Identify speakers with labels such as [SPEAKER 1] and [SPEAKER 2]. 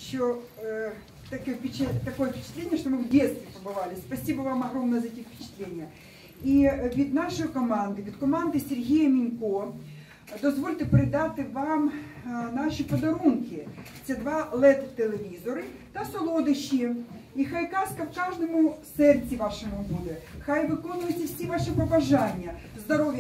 [SPEAKER 1] еще такое впечатление, что мы в детстве побывали. Спасибо вам огромное за эти впечатления. І від нашої команди, від команди Сергія Мінько, дозвольте передати вам наші подарунки. Це 2 LED-телевізори та солодощі. І хай казка в кожному серці вашому буде. Хай виконуються всі ваші побажання. Здоров'я.